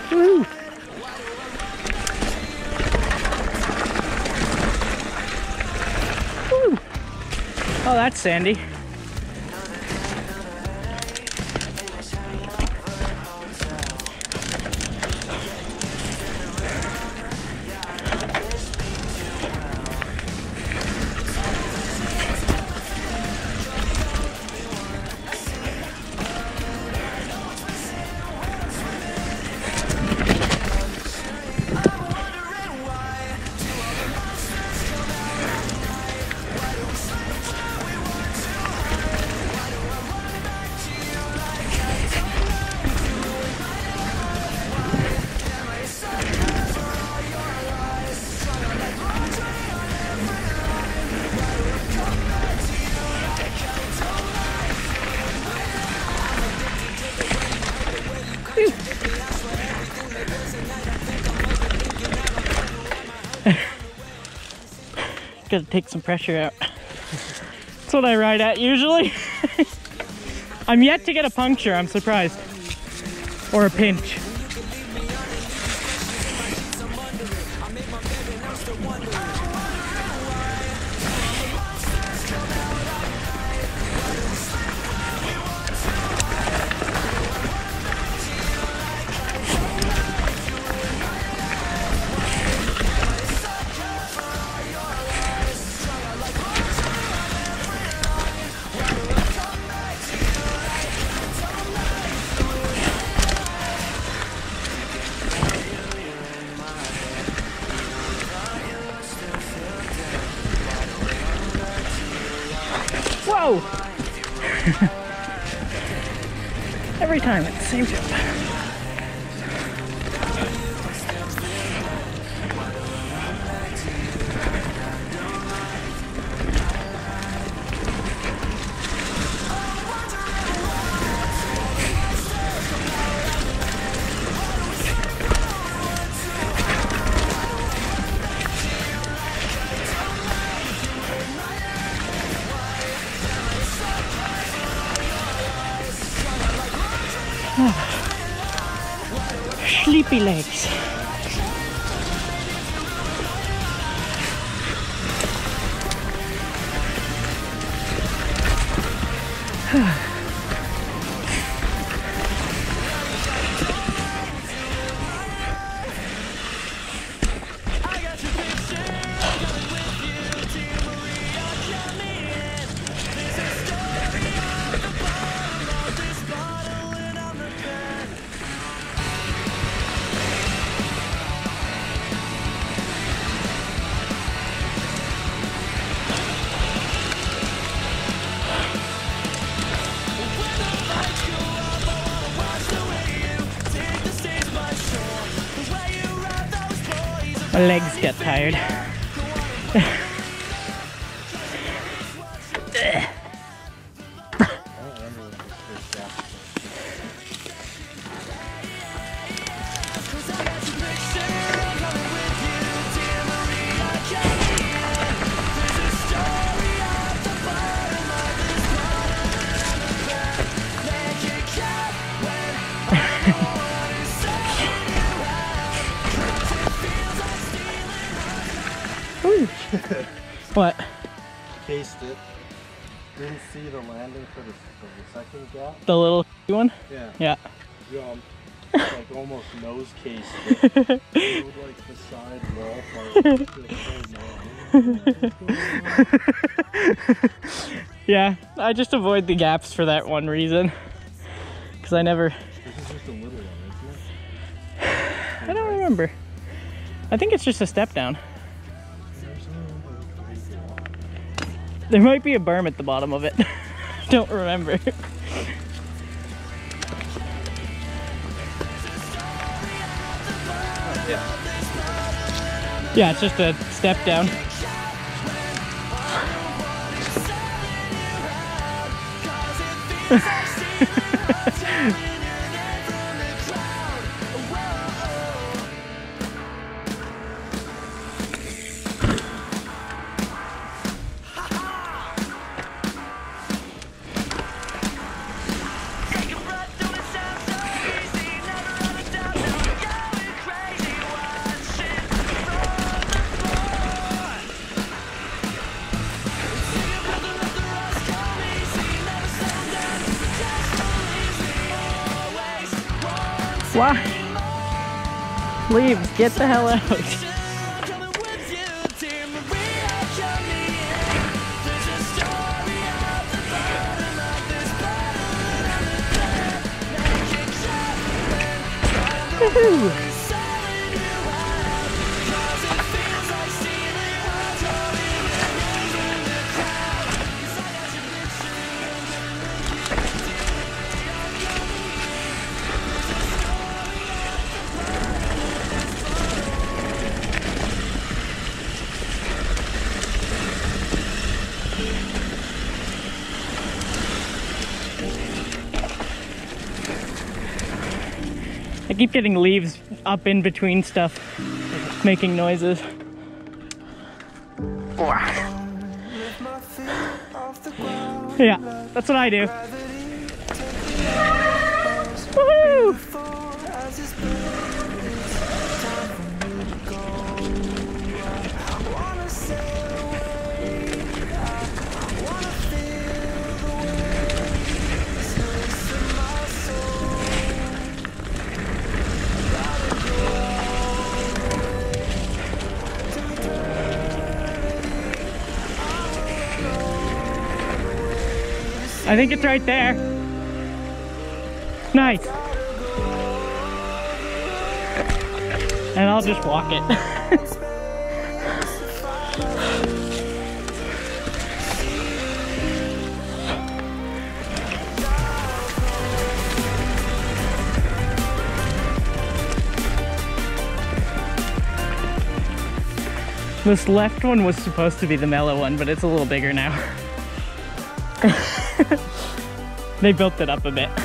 Woo! Woo! Oh, that's sandy. Gotta take some pressure out. That's what I ride at usually. I'm yet to get a puncture, I'm surprised. Or a pinch. Whoa! Every time it's the same jump. Sleepy legs. My legs get tired. What? Cased it. Didn't see the landing for the second gap. The little one? Yeah. Yeah. Jumped. Like almost nose cased it. It would like the side wall part. Yeah, I just avoid the gaps for that one reason. Because I never... This is just a little one, isn't it? I don't remember. I think it's just a step down. There might be a berm at the bottom of it. Don't remember. Yeah, it's just a step down. Why? Leaves, get the hell out. Woohoo! I keep getting leaves up in between stuff, making noises. Yeah, that's what I do. Woohoo! I think it's right there. Nice. And I'll just walk it. This left one was supposed to be the mellow one, but it's a little bigger now. They built it up a bit.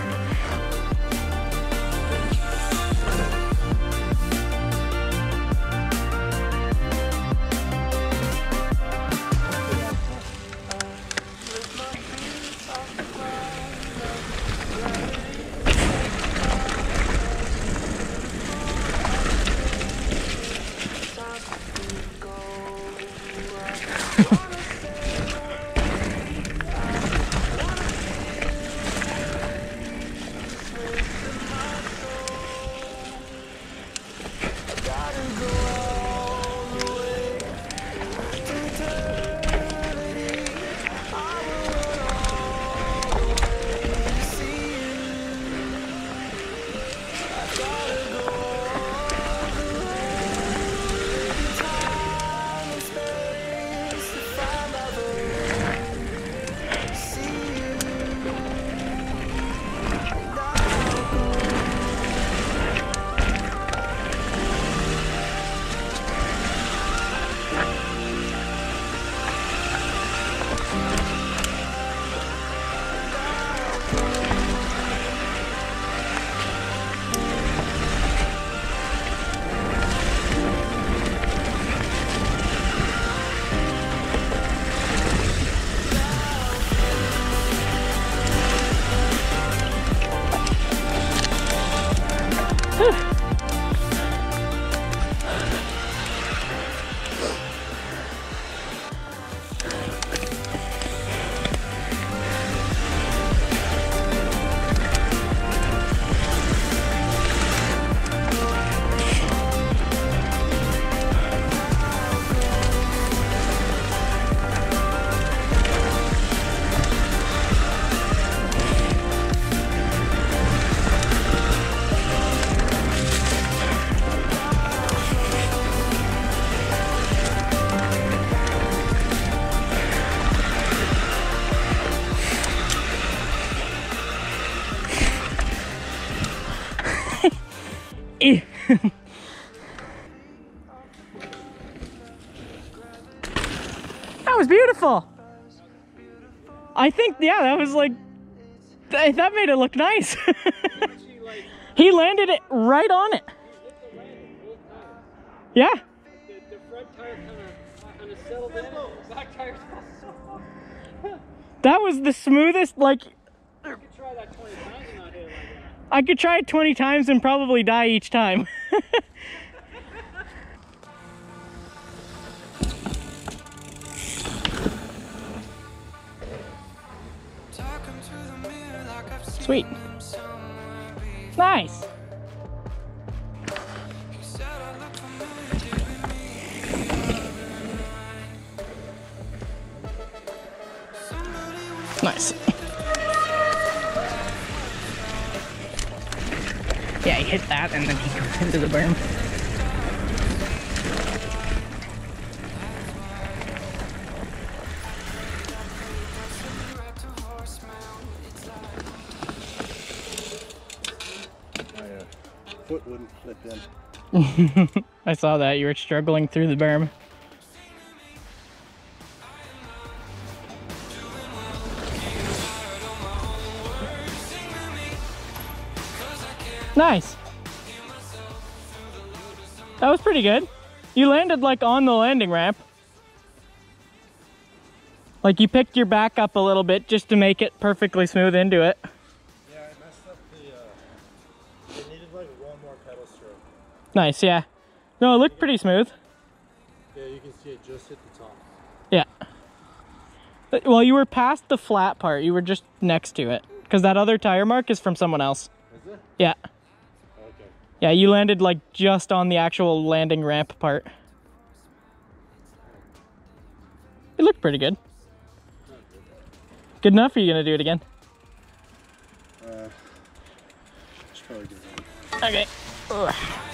That was beautiful. I think, yeah, that was like, that made it look nice. He landed it right on it. Yeah. The front tire kind of settled in, the back tire fell. That was the smoothest, like... You could try that 20 times and not hit it like that. I could try it 20 times and probably die each time. Sweet. Nice. Nice. Yeah, he hit that and then he goes into the berm. Foot wouldn't flip in. I saw that. You were struggling through the berm. Nice. That was pretty good. You landed like on the landing ramp. Like you picked your back up a little bit just to make it perfectly smooth into it. Yeah, I messed up the, it needed like one more pedal stroke. Nice, yeah. No, it looked pretty smooth. Yeah, you can see it just hit the top. Yeah. Well, you were past the flat part. You were just next to it. Because that other tire mark is from someone else. Is it? Yeah. Okay. Yeah, you landed like just on the actual landing ramp part. It looked pretty good. Good enough, or are you gonna do it again? Just probably do it. Okay. Ugh.